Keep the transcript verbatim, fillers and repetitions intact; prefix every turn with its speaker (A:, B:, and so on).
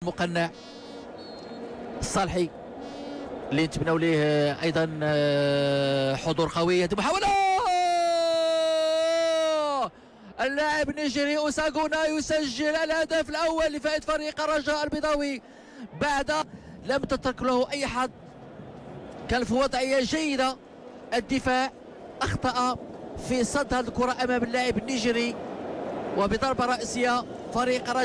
A: مقنع الصالحي اللي نتمنوا ليه ايضا حضور قوي. هذه محاوله اللاعب النيجيري اوساغونا يسجل الهدف الاول لفائده فريق الرجاء البيضاوي بعد لم تترك له اي حظ. كان في وضعيه جيده، الدفاع اخطا في صد هذه الكره امام اللاعب النيجيري، وبضربه راسيه فريق الرجاء